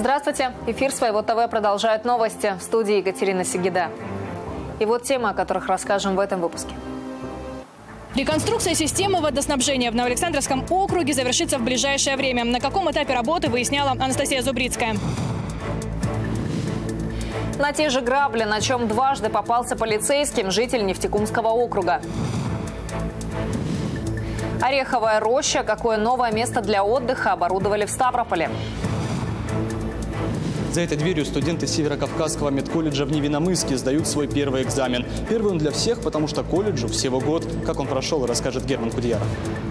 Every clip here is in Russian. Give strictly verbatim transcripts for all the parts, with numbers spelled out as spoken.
Здравствуйте! Эфир Своего ТВ продолжают новости. В студии Екатерина Сигида. И вот темы, о которых расскажем в этом выпуске. Реконструкция системы водоснабжения в Новоалександровском округе завершится в ближайшее время. На каком этапе работы, выясняла Анастасия Зубрицкая. На те же грабли, на чем дважды попался полицейским житель Нефтекумского округа. Ореховая роща. Какое новое место для отдыха оборудовали в Ставрополе. За этой дверью студенты Северокавказского медколледжа в Невинномысске сдают свой первый экзамен. Первый он для всех, потому что колледжу всего год. Как он прошел, расскажет Герман Кудьяров.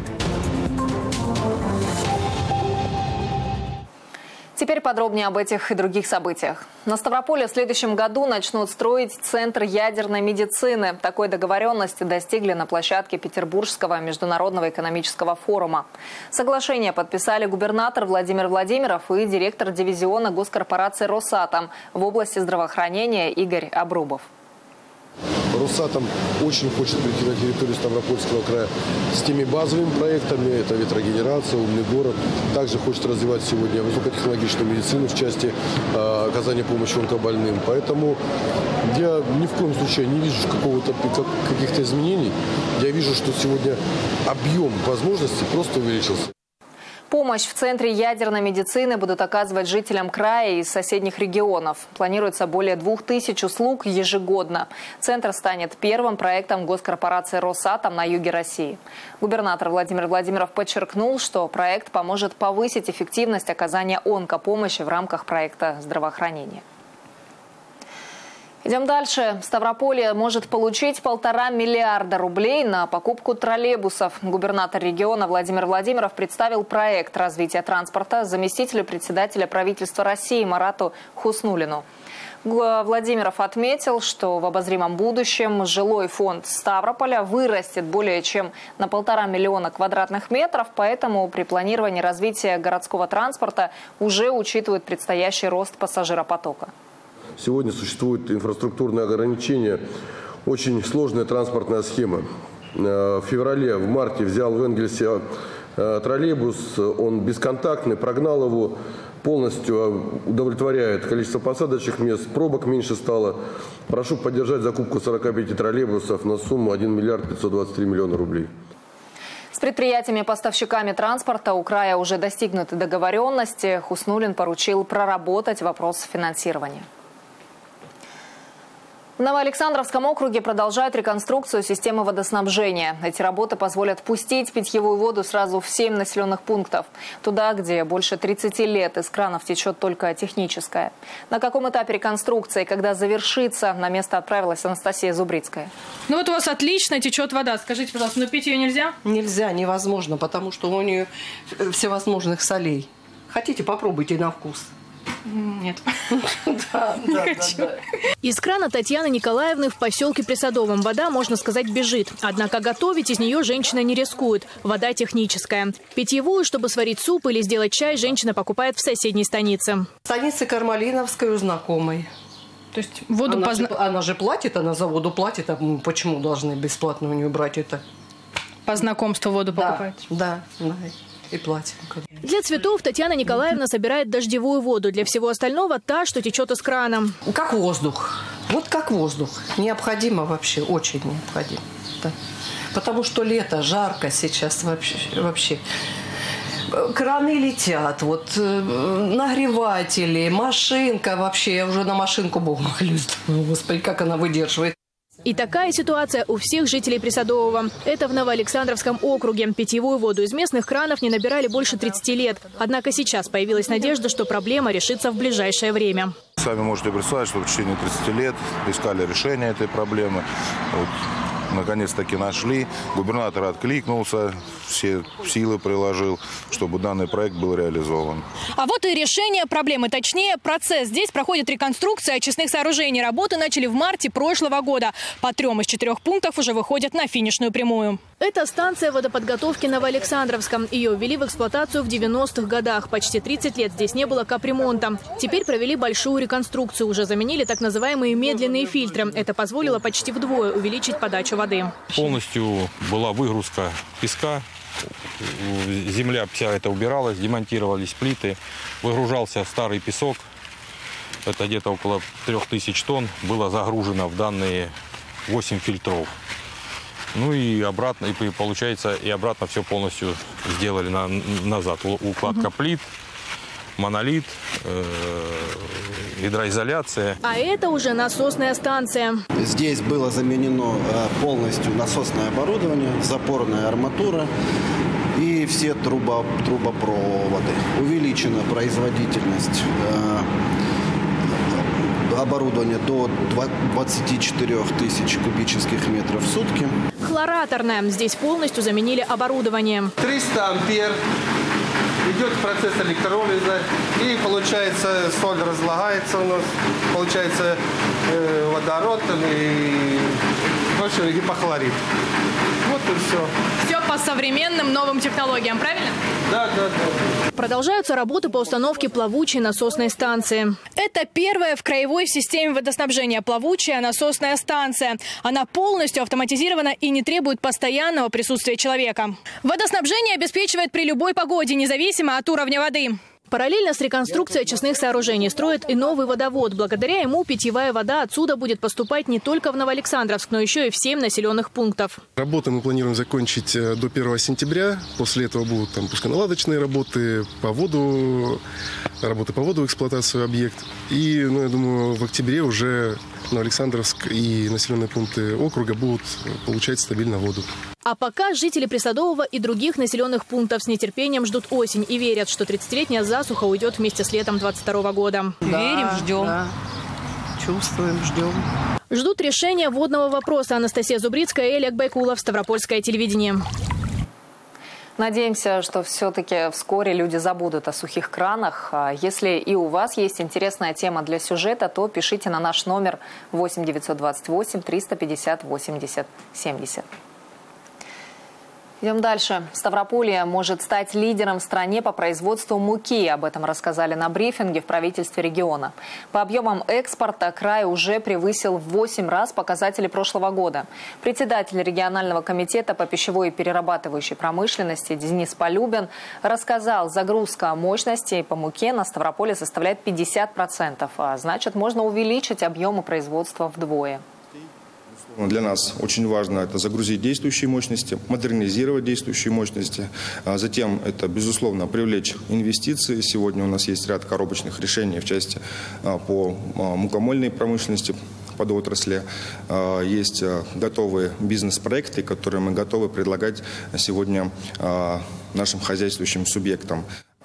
Теперь подробнее об этих и других событиях. На Ставрополе в следующем году начнут строить Центр ядерной медицины. Такой договоренности достигли на площадке Петербургского международного экономического форума. Соглашение подписали губернатор Владимир Владимиров и директор дивизиона госкорпорации «Росатом» в области здравоохранения Игорь Обрубов. Росатом очень хочет прийти на территорию Ставропольского края с теми базовыми проектами. Это ветрогенерация, умный город. Также хочет развивать сегодня высокотехнологичную медицину в части э, оказания помощи онкобольным. Поэтому я ни в коем случае не вижу какого-то каких-то изменений. Я вижу, что сегодня объем возможностей просто увеличился. Помощь в Центре ядерной медицины будут оказывать жителям края и из соседних регионов. Планируется более двух тысяч услуг ежегодно. Центр станет первым проектом госкорпорации «Росатом» на юге России. Губернатор Владимир Владимиров подчеркнул, что проект поможет повысить эффективность оказания онкопомощи в рамках проекта здравоохранения. Идем дальше. Ставрополье может получить полтора миллиарда рублей на покупку троллейбусов. Губернатор региона Владимир Владимиров представил проект развития транспорта заместителю председателя правительства России Марату Хуснуллину. Владимиров отметил, что в обозримом будущем жилой фонд Ставрополя вырастет более чем на полтора миллиона квадратных метров, поэтому при планировании развития городского транспорта уже учитывают предстоящий рост пассажиропотока. Сегодня существует инфраструктурное ограничение, очень сложная транспортная схема. В феврале, в марте взял в Энгельсе троллейбус, он бесконтактный, прогнал его, полностью удовлетворяет количество посадочных мест, пробок меньше стало. Прошу поддержать закупку сорока пяти троллейбусов на сумму один миллиард пятьсот двадцать три миллиона рублей. С предприятиями-поставщиками транспорта у края уже достигнуты договоренности. Хуснуллин поручил проработать вопрос финансирования. В Новоалександровском округе продолжают реконструкцию системы водоснабжения. Эти работы позволят пустить питьевую воду сразу в семь населенных пунктов. Туда, где больше тридцати лет из кранов течет только техническая. На каком этапе реконструкции, когда завершится, на место отправилась Анастасия Зубрицкая. Ну вот у вас отлично течет вода. Скажите, пожалуйста, но пить ее нельзя? Нельзя, невозможно, потому что у нее всевозможных солей. Хотите, попробуйте на вкус. Нет. Да, да, да. Из крана Татьяны Николаевны в поселке Присадовом вода, можно сказать, бежит. Однако готовить из нее женщина не рискует. Вода техническая. Питьевую, чтобы сварить суп или сделать чай, женщина покупает в соседней станице. В станице Кармалиновской у знакомой. То есть воду она, позна... же, она же платит, она за воду платит. А почему должны бесплатно у нее брать это? По знакомству воду да, покупать? Да, да. И платим. Для цветов Татьяна Николаевна собирает дождевую воду. Для всего остального та, что течет из крана. Как воздух. Вот как воздух. Необходимо вообще, очень необходимо. Да. Потому что лето, жарко сейчас вообще. вообще. Краны летят, вот нагреватели, машинка вообще. Я уже на машинку Богу молюсь. Господи, как она выдерживает. И такая ситуация у всех жителей Присадового. Это в Новоалександровском округе. Питьевую воду из местных кранов не набирали больше тридцати лет. Однако сейчас появилась надежда, что проблема решится в ближайшее время. Сами можете представить, что в течение тридцати лет искали решение этой проблемы. Вот, наконец-таки нашли. Губернатор откликнулся, все силы приложил, чтобы данный проект был реализован. А вот и решение проблемы, точнее процесс. Здесь проходит реконструкция очистных сооружений. Работы начали в марте прошлого года. По трем из четырех пунктов уже выходят на финишную прямую. Это станция водоподготовки в Новоалександровском. Ее ввели в эксплуатацию в девяностых годах. Почти тридцать лет здесь не было капремонта. Теперь провели большую реконструкцию. Уже заменили так называемые медленные фильтры. Это позволило почти вдвое увеличить подачу воды. Полностью была выгрузка песка земля вся это убиралась, демонтировались плиты, выгружался старый песок. Это где-то около трех тысяч тонн было загружено в данные восемь фильтров. Ну и обратно, и получается, и обратно все полностью сделали на, назад. Укладка угу. плит, монолит, э, гидроизоляция. А это уже насосная станция. Здесь было заменено полностью насосное оборудование, запорная арматура и все трубо, трубопроводы. Увеличена производительность оборудования до двадцати четырёх тысяч кубических метров в сутки. Хлораторная. Здесь полностью заменили оборудование. триста ампер. Идет процесс электролиза, и получается соль разлагается у нас, получается э, водород и больше гипохлорид. Вот и все. Все по современным новым технологиям, правильно? Да, да, да. Продолжаются работы по установке плавучей насосной станции. Это первая в краевой системе водоснабжения плавучая насосная станция. Она полностью автоматизирована и не требует постоянного присутствия человека. Водоснабжение обеспечивает при любой погоде, независимо от уровня воды. Параллельно с реконструкцией очистных сооружений строят и новый водовод. Благодаря ему питьевая вода отсюда будет поступать не только в Новоалександровск, но еще и в семь населенных пунктов. Работы мы планируем закончить до первого сентября. После этого будут там пусконаладочные работы по воду, работы по воду, эксплуатацию объекта. И, ну, я думаю, в октябре уже Новоалександровск и населенные пункты округа будут получать стабильно воду. А пока жители Пресадового и других населенных пунктов с нетерпением ждут осень и верят, что тридцатилетняя засуха уйдет вместе с летом двадцать второго года. Да, Верим, ждем. Да. Чувствуем, ждем. Ждут решения водного вопроса. Анастасия Зубрицкая и Олег Байкулов. Ставропольское телевидение. Надеемся, что все-таки вскоре люди забудут о сухих кранах. Если и у вас есть интересная тема для сюжета, то пишите на наш номер восемь девятьсот двадцать восемь триста пятьдесят восемьдесят семьдесят. Идем дальше. Ставрополье может стать лидером в стране по производству муки. Об этом рассказали на брифинге в правительстве региона. По объемам экспорта край уже превысил в восемь раз показатели прошлого года. Председатель регионального комитета по пищевой и перерабатывающей промышленности Денис Полюбин рассказал, загрузка мощностей по муке на Ставрополье составляет пятьдесят процентов. А значит, можно увеличить объемы производства вдвое. Для нас очень важно это загрузить действующие мощности, модернизировать действующие мощности. Затем это, безусловно, привлечь инвестиции. Сегодня у нас есть ряд коробочных решений в части по мукомольной промышленности, под отрасли. Есть готовые бизнес-проекты, которые мы готовы предлагать сегодня нашим хозяйствующим субъектам.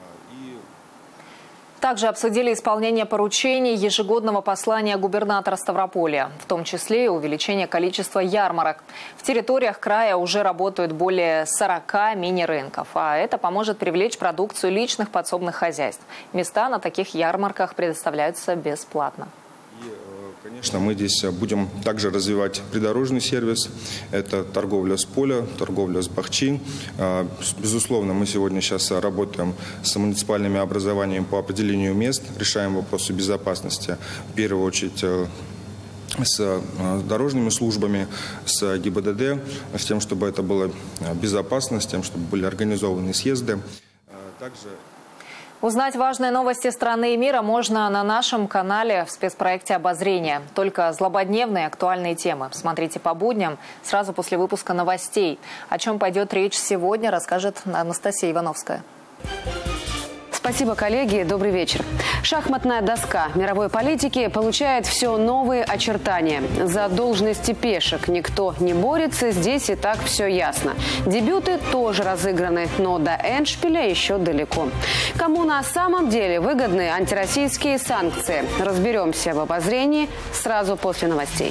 Также обсудили исполнение поручений ежегодного послания губернатора Ставрополья, в том числе и увеличение количества ярмарок. В территориях края уже работают более сорока мини-рынков, а это поможет привлечь продукцию личных подсобных хозяйств. Места на таких ярмарках предоставляются бесплатно. Конечно, мы здесь будем также развивать придорожный сервис. Это торговля с поля, торговля с бахчи. Безусловно, мы сегодня сейчас работаем с муниципальными образованиями по определению мест, решаем вопросы безопасности. В первую очередь с дорожными службами, с ГИБДД, с тем, чтобы это было безопасно, с тем, чтобы были организованы съезды. Также... Узнать важные новости страны и мира можно на нашем канале в спецпроекте «Обозрение». Только злободневные актуальные темы. Смотрите по будням сразу после выпуска новостей. О чем пойдет речь сегодня, расскажет Анастасия Ивановская. Спасибо, коллеги. Добрый вечер. Шахматная доска мировой политики получает все новые очертания. За должности пешек никто не борется, здесь и так все ясно. Дебюты тоже разыграны, но до эндшпиля еще далеко. Кому на самом деле выгодны антироссийские санкции? Разберемся в обозрении сразу после новостей.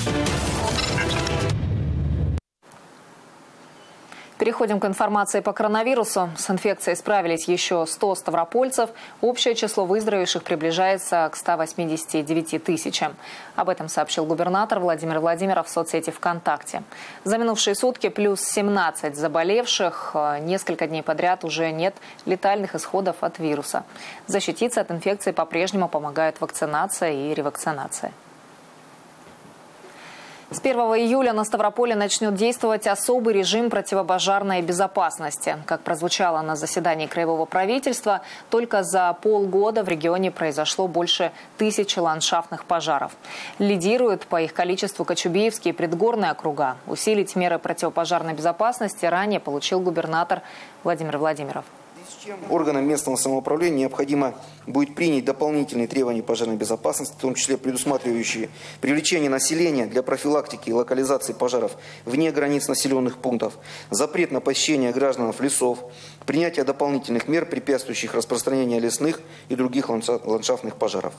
Переходим к информации по коронавирусу. С инфекцией справились еще сто ставропольцев. Общее число выздоровевших приближается к ста восьмидесяти девяти тысячам. Об этом сообщил губернатор Владимир Владимиров в соцсети ВКонтакте. За минувшие сутки плюс семнадцать заболевших. Несколько дней подряд уже нет летальных исходов от вируса. Защититься от инфекции по-прежнему помогают вакцинация и ревакцинация. С первого июля на Ставрополе начнет действовать особый режим противопожарной безопасности. Как прозвучало на заседании краевого правительства, только за полгода в регионе произошло больше тысячи ландшафтных пожаров. Лидируют по их количеству Кочубеевские и предгорные округа. Усилить меры противопожарной безопасности ранее получил губернатор Владимир Владимиров. Органам местного самоуправления необходимо будет принять дополнительные требования пожарной безопасности, в том числе предусматривающие привлечение населения для профилактики и локализации пожаров вне границ населенных пунктов, запрет на посещение граждан лесов, принятие дополнительных мер, препятствующих распространению лесных и других ландшафтных пожаров.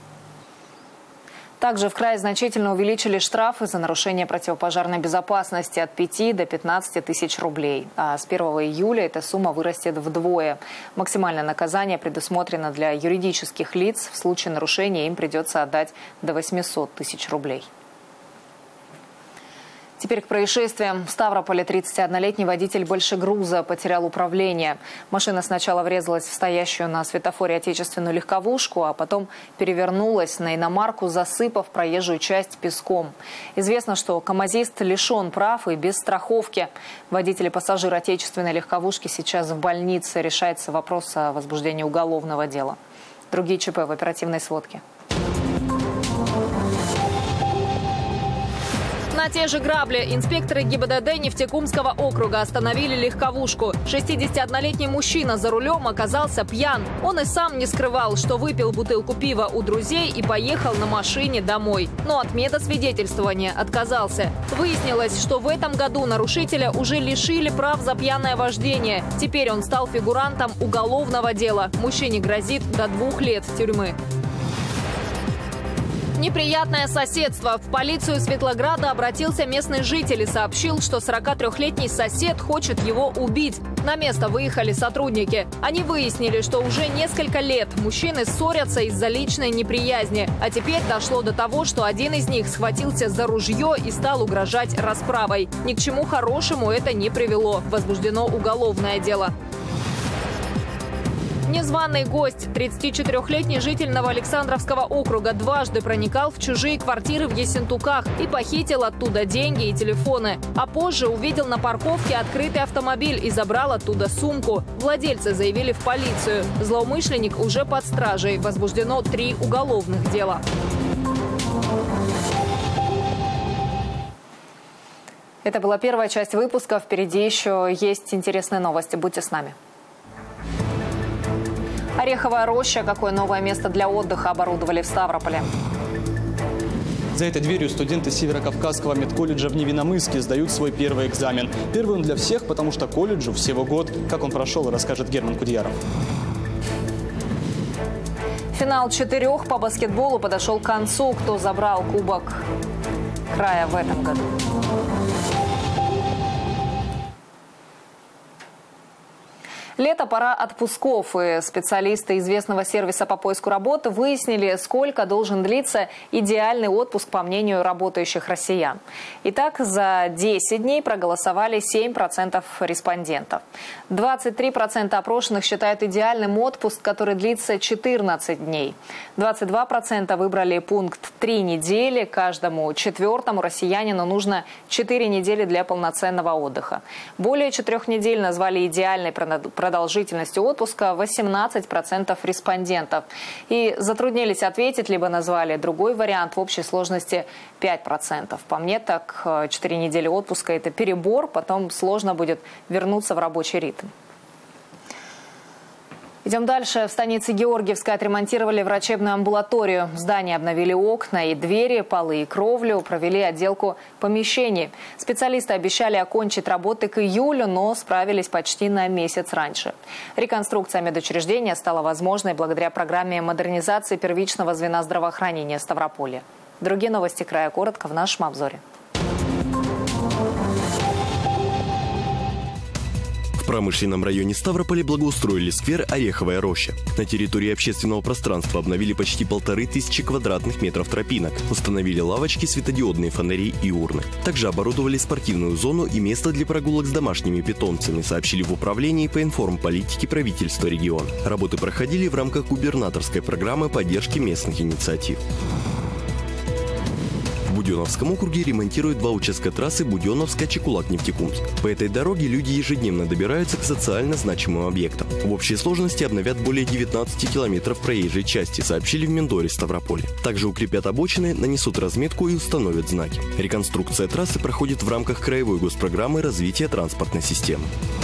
Также в крае значительно увеличили штрафы за нарушение противопожарной безопасности от пяти до пятнадцати тысяч рублей. А с первого июля эта сумма вырастет вдвое. Максимальное наказание предусмотрено для юридических лиц. В случае нарушения им придется отдать до восьмисот тысяч рублей. Теперь к происшествиям. В Ставрополе тридцатиоднолетний водитель большегруза потерял управление. Машина сначала врезалась в стоящую на светофоре отечественную легковушку, а потом перевернулась на иномарку, засыпав проезжую часть песком. Известно, что камазист лишен прав и без страховки. Водитель и пассажир отечественной легковушки сейчас в больнице. Решается вопрос о возбуждении уголовного дела. Другие ЧП в оперативной сводке. На те же грабли инспекторы ГИБДД Нефтекумского округа остановили легковушку. шестидесятиоднолетний мужчина за рулем оказался пьян. Он и сам не скрывал, что выпил бутылку пива у друзей и поехал на машине домой. Но от медосвидетельствования отказался. Выяснилось, что в этом году нарушителя уже лишили прав за пьяное вождение. Теперь он стал фигурантом уголовного дела. Мужчине грозит до двух лет тюрьмы. Неприятное соседство. В полицию Светлограда обратился местный житель и сообщил, что сорокатрёхлетний сосед хочет его убить. На место выехали сотрудники. Они выяснили, что уже несколько лет мужчины ссорятся из-за личной неприязни. А теперь дошло до того, что один из них схватился за ружье и стал угрожать расправой. Ни к чему хорошему это не привело. Возбуждено уголовное дело. Незваный гость, тридцатичетырёхлетний житель Новоалександровского округа, дважды проникал в чужие квартиры в Ессентуках и похитил оттуда деньги и телефоны. А позже увидел на парковке открытый автомобиль и забрал оттуда сумку. Владельцы заявили в полицию. Злоумышленник уже под стражей. Возбуждено три уголовных дела. Это была первая часть выпуска. Впереди еще есть интересные новости. Будьте с нами. Ореховая роща. Какое новое место для отдыха оборудовали в Ставрополе? За этой дверью студенты Северокавказского медколледжа в Невиномысске сдают свой первый экзамен. Первый он для всех, потому что колледжу всего год. Как он прошел, расскажет Герман Кудьяров. Финал четырех по баскетболу подошел к концу. Кто забрал кубок края в этом году? Лето, пора отпусков, и специалисты известного сервиса по поиску работы выяснили, сколько должен длиться идеальный отпуск, по мнению работающих россиян. Итак, за десять дней проголосовали семь процентов респондентов. двадцать три процента опрошенных считают идеальным отпуск, который длится четырнадцать дней. двадцать два процента выбрали пункт три недели. Каждому четвертому россиянину нужно четыре недели для полноценного отдыха. Более четырех недель назвали идеальной продолжительностью отпуска восемнадцать процентов респондентов. И затруднились ответить, либо назвали другой вариант, в общей сложности пять процентов. По мне, так четыре недели отпуска – это перебор, потом сложно будет вернуться в рабочий ритм. Идем дальше. В станице Георгиевской отремонтировали врачебную амбулаторию. В здании обновили окна и двери, полы и кровлю, провели отделку помещений. Специалисты обещали окончить работы к июлю, но справились почти на месяц раньше. Реконструкция медучреждения стала возможной благодаря программе модернизации первичного звена здравоохранения Ставрополья. Другие новости края коротко в нашем обзоре. В промышленном районе Ставрополя благоустроили сквер «Ореховая роща». На территории общественного пространства обновили почти полторы тысячи квадратных метров тропинок, установили лавочки, светодиодные фонари и урны. Также оборудовали спортивную зону и место для прогулок с домашними питомцами, сообщили в управлении по информполитике правительства региона. Работы проходили в рамках губернаторской программы поддержки местных инициатив. В Буденновском округе ремонтируют два участка трассы Буденновск-Чекулак-Нефтекумск. По этой дороге люди ежедневно добираются к социально значимым объектам. В общей сложности обновят более девятнадцати километров проезжей части, сообщили в Миндоре Ставрополя. Также укрепят обочины, нанесут разметку и установят знаки. Реконструкция трассы проходит в рамках краевой госпрограммы развития транспортной системы.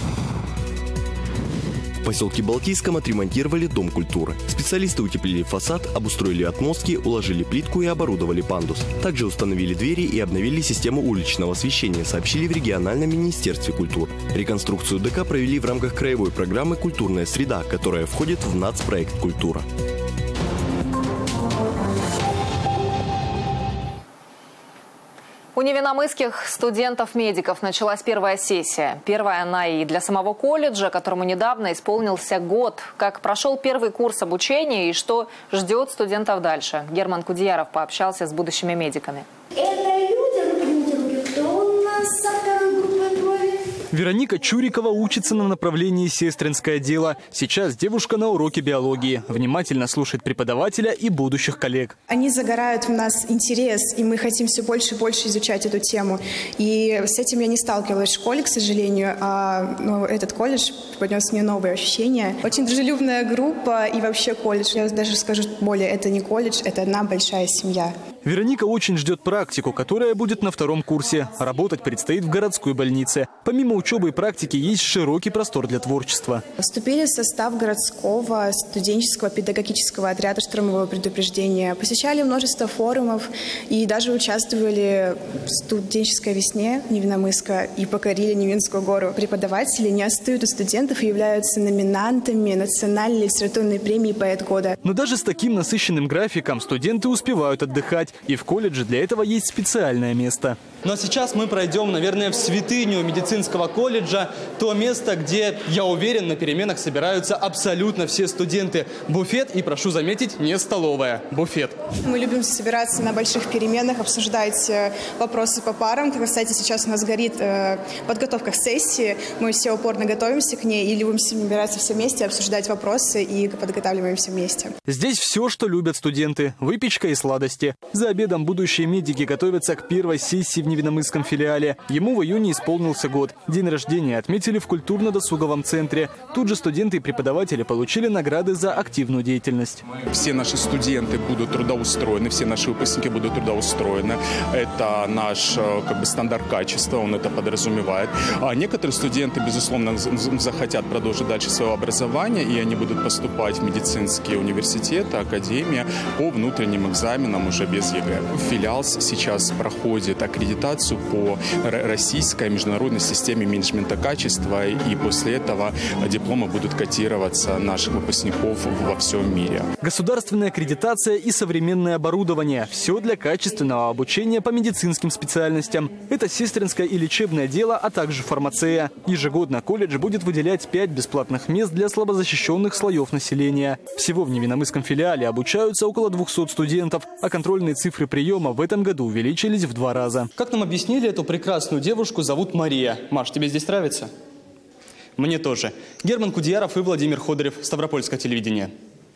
В поселке Балтийском отремонтировали Дом культуры. Специалисты утеплили фасад, обустроили отмостки, уложили плитку и оборудовали пандус. Также установили двери и обновили систему уличного освещения, сообщили в региональном министерстве культуры. Реконструкцию ДК провели в рамках краевой программы «Культурная среда», которая входит в нацпроект «Культура». У невиномысских студентов-медиков началась первая сессия. Первая она и для самого колледжа, которому недавно исполнился год. Как прошел первый курс обучения и что ждет студентов дальше? Герман Кудеяров пообщался с будущими медиками. Это люди, например, кто у нас со второй группой крови? Вероника Чурикова учится на направлении сестринское дело. Сейчас девушка на уроке биологии. Внимательно слушает преподавателя и будущих коллег. Они загорают в нас интерес, и мы хотим все больше и больше изучать эту тему. И с этим я не сталкивалась в школе, к сожалению, а ну, этот колледж принес мне новые ощущения. Очень дружелюбная группа и вообще колледж. Я даже скажу более, это не колледж, это одна большая семья. Вероника очень ждет практику, которая будет на втором курсе. Работать предстоит в городской больнице. Помимо учебы и практики есть широкий простор для творчества. Вступили в состав городского студенческого педагогического отряда штурмового предупреждения. Посещали множество форумов и даже участвовали в студенческой весне Невиномысска и покорили Невинскую гору. Преподаватели не отстают от студентов и являются номинантами национальной литературной премии «Поэт года». Но даже с таким насыщенным графиком студенты успевают отдыхать. И в колледже для этого есть специальное место. Ну а сейчас мы пройдем, наверное, в святыню медицинского колледжа. То место, где, я уверен, на переменах собираются абсолютно все студенты. Буфет и, прошу заметить, не столовая. Буфет. Мы любим собираться на больших переменах, обсуждать вопросы по парам. Кстати, сейчас у нас горит подготовка к сессии. Мы все упорно готовимся к ней и любим собираться все вместе, обсуждать вопросы и подготавливаемся вместе. Здесь все, что любят студенты. Выпечка и сладости. За обедом будущие медики готовятся к первой сессии в Невиномысском филиале. Ему в июне исполнился год. День рождения отметили в культурно-досуговом центре. Тут же студенты и преподаватели получили награды за активную деятельность. Все наши студенты будут трудоустроены, все наши выпускники будут трудоустроены. Это наш как бы стандарт качества, он это подразумевает. А некоторые студенты, безусловно, захотят продолжить дальше свое образование, и они будут поступать в медицинские университеты, академии по внутренним экзаменам уже без ЕГЭ. Филиал сейчас проходит аккредитацию по российской международной системе менеджмента качества, и после этого дипломы будут котироваться наших выпускников во всем мире. Государственная аккредитация и современное оборудование – все для качественного обучения по медицинским специальностям. Это сестринское и лечебное дело, а также фармация. Ежегодно колледж будет выделять пять бесплатных мест для слабозащищенных слоев населения. Всего в Невиномысском филиале обучаются около двухсот студентов, а контрольные цифры приема в этом году увеличились в два раза. Как нам объяснили, эту прекрасную девушку зовут Мария. Маш, тебе здесь нравится? Мне тоже. Герман Кудеяров и Владимир Ходорев. Ставропольское телевидение.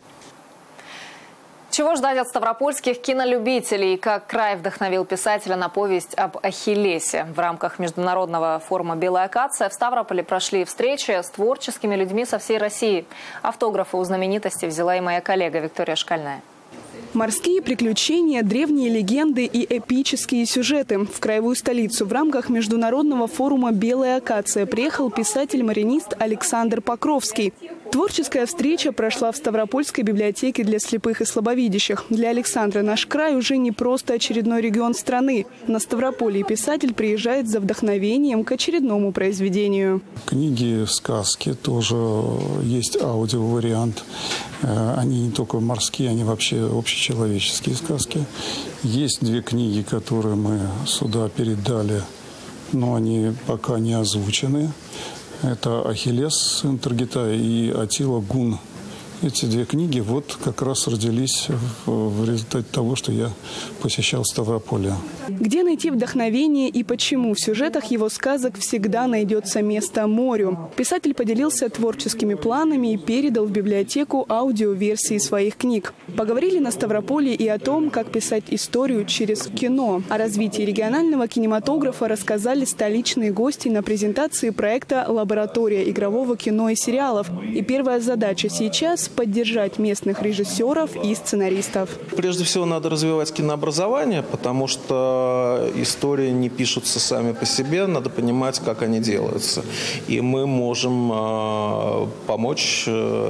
Чего ждать от ставропольских кинолюбителей? Как край вдохновил писателя на повесть об Ахиллесе? В рамках международного форума «Белая акация» в Ставрополе прошли встречи с творческими людьми со всей России. Автографы у знаменитости взяла и моя коллега Виктория Шкальная. Морские приключения, древние легенды и эпические сюжеты. В краевую столицу в рамках международного форума «Белая акация» приехал писатель-маринист Александр Покровский. Творческая встреча прошла в Ставропольской библиотеке для слепых и слабовидящих. Для Александра наш край уже не просто очередной регион страны. На Ставрополье писатель приезжает за вдохновением к очередному произведению. Книги, сказки тоже есть аудиовариант. Они не только морские, они вообще общечеловеческие сказки. Есть две книги, которые мы сюда передали, но они пока не озвучены. Это «Ахиллес», сын Таргита, и «Атила Гун», эти две книги вот как раз родились в результате того, что я посещал Ставрополье. Где найти вдохновение и почему в сюжетах его сказок всегда найдется место морю? Писатель поделился творческими планами и передал в библиотеку аудиоверсии своих книг. Поговорили на Ставрополье и о том, как писать историю через кино. О развитии регионального кинематографа рассказали столичные гости на презентации проекта «Лаборатория игрового кино и сериалов». И первая задача сейчас – поддержать местных режиссеров и сценаристов. Прежде всего надо развивать кинообразование, потому что истории не пишутся сами по себе, надо понимать, как они делаются. И мы можем э, помочь,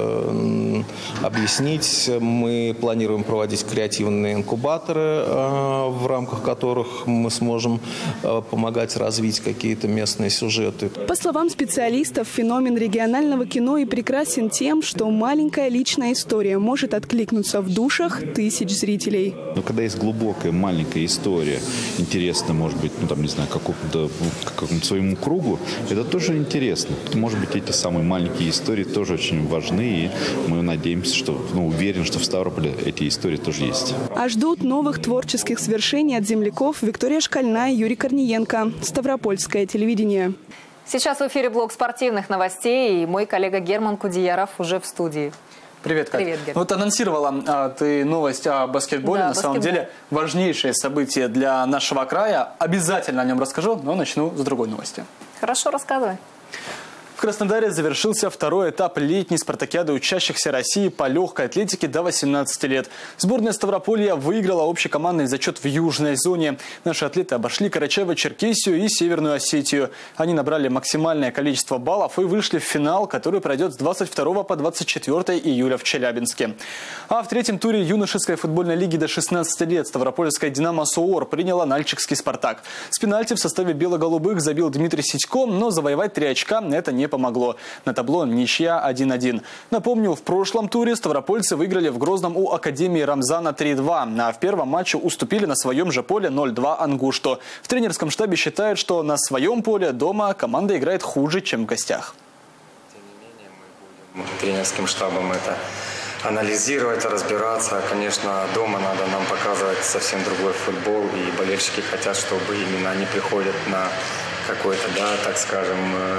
э, объяснить. Мы планируем проводить креативные инкубаторы, э, в рамках которых мы сможем э, помогать развить какие-то местные сюжеты. По словам специалистов, феномен регионального кино и прекрасен тем, что маленькая личная история может откликнуться в душах тысяч зрителей. Но когда есть глубокая маленькая история, интересно, может быть, ну там, не знаю, какому-то, какому-то своему кругу, это тоже интересно. Может быть, эти самые маленькие истории тоже очень важны, и мы надеемся, что, ну, уверен, что в Ставрополе эти истории тоже есть. А ждут новых творческих свершений от земляков Виктория Шкальная, Юрий Корниенко. Ставропольское телевидение. Сейчас в эфире блок спортивных новостей, и мой коллега Герман Кудеяров уже в студии. Привет, Катя. Привет, Герман. Вот анонсировала а, ты новость о баскетболе. Да, на баскетбол. Самом деле важнейшее событие для нашего края. Обязательно о нем расскажу, но начну с другой новости. Хорошо, рассказывай. В Краснодаре завершился второй этап летней спартакиады учащихся России по легкой атлетике до восемнадцати лет. Сборная Ставрополья выиграла общекомандный зачет в южной зоне. Наши атлеты обошли Карачаево-Черкесию и Северную Осетию. Они набрали максимальное количество баллов и вышли в финал, который пройдет с двадцать второго по двадцать четвёртое июля в Челябинске. А в третьем туре юношеской футбольной лиги до шестнадцати лет Ставропольская «Динамо СООР» приняла нальчикский «Спартак». С пенальти в составе бело-голубых забил Дмитрий Сидько, но завоевать три очка это не помогло. На табло ничья один один. Напомню, в прошлом туре ставропольцы выиграли в Грозном у Академии Рамзана три-два, а в первом матче уступили на своем же поле ноль-два Ангушту. В тренерском штабе считают, что на своем поле дома команда играет хуже, чем в гостях. Тем не менее, мы будем тренерским штабом это анализировать, разбираться. Конечно, дома надо нам показывать совсем другой футбол, и болельщики хотят, чтобы именно они приходят на какое-то, да, так скажем,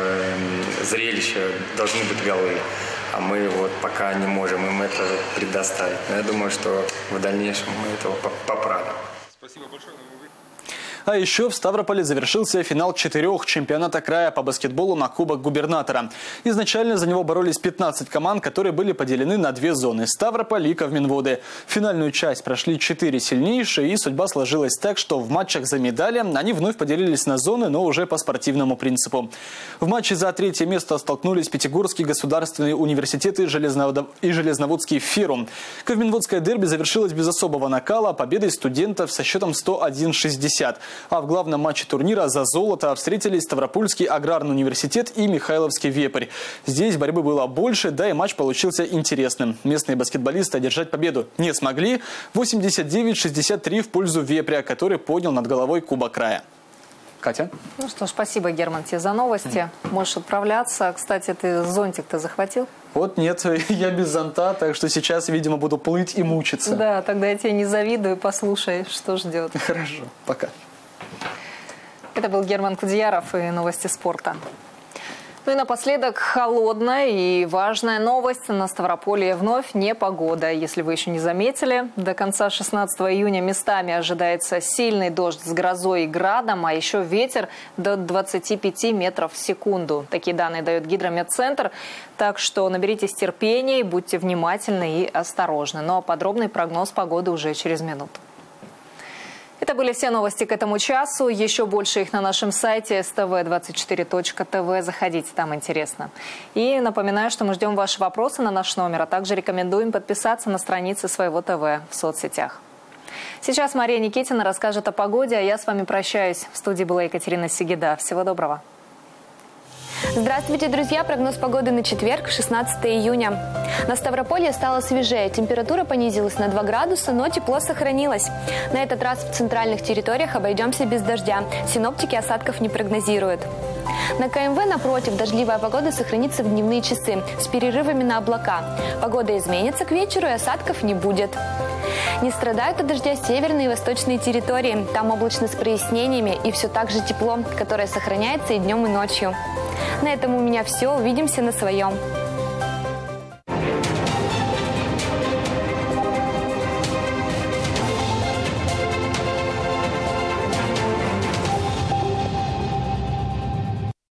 зрелище, должны быть голы. А мы вот пока не можем им это предоставить. Но я думаю, что в дальнейшем мы этого поправим. Спасибо большое. А еще в Ставрополе завершился финал четырех чемпионата края по баскетболу на Кубок губернатора. Изначально за него боролись пятнадцать команд, которые были поделены на две зоны – Ставрополь и Ковминводы. Финальную часть прошли четыре сильнейшие, и судьба сложилась так, что в матчах за медали они вновь поделились на зоны, но уже по спортивному принципу. В матче за третье место столкнулись Пятигорский государственный университет и Железноводский Ферум. Ковминводское дерби завершилось без особого накала победой студентов со счетом сто один шестьдесят. А в главном матче турнира за золото встретились Ставропольский аграрный университет и Михайловский Вепрь. Здесь борьбы было больше, да и матч получился интересным. Местные баскетболисты одержать победу не смогли. восемьдесят девять шестьдесят три в пользу Вепря, который поднял над головой Кубок края. Катя? Ну что ж, спасибо, Герман, тебе за новости. Можешь отправляться. Кстати, ты зонтик-то захватил? Вот нет, я без зонта, так что сейчас, видимо, буду плыть и мучиться. Да, тогда я тебе не завидую. Послушай, что ждет. Хорошо, пока. Это был Герман Кудеяров и новости спорта. Ну и напоследок холодная и важная новость. На Ставрополье вновь непогода. Если вы еще не заметили, до конца шестнадцатого июня местами ожидается сильный дождь с грозой и градом, а еще ветер до двадцати пяти метров в секунду. Такие данные дает Гидрометцентр. Так что наберитесь терпения и будьте внимательны и осторожны. Но подробный прогноз погоды уже через минуту. Это были все новости к этому часу. Еще больше их на нашем сайте эс тэ вэ двадцать четыре точка тэ вэ. Заходите, там интересно. И напоминаю, что мы ждем ваши вопросы на наш номер, а также рекомендуем подписаться на страницы своего ТВ в соцсетях. Сейчас Мария Никитина расскажет о погоде, а я с вами прощаюсь. В студии была Екатерина Сигида. Всего доброго. Здравствуйте, друзья! Прогноз погоды на четверг, шестнадцатое июня. На Ставрополье стало свежее. Температура понизилась на два градуса, но тепло сохранилось. На этот раз в центральных территориях обойдемся без дождя. Синоптики осадков не прогнозируют. На КМВ, напротив, дождливая погода сохранится в дневные часы с перерывами на облака. Погода изменится к вечеру и осадков не будет. Не страдают от дождя северные и восточные территории. Там облачно с прояснениями и все так же тепло, которое сохраняется и днем, и ночью. На этом у меня все. Увидимся на своем.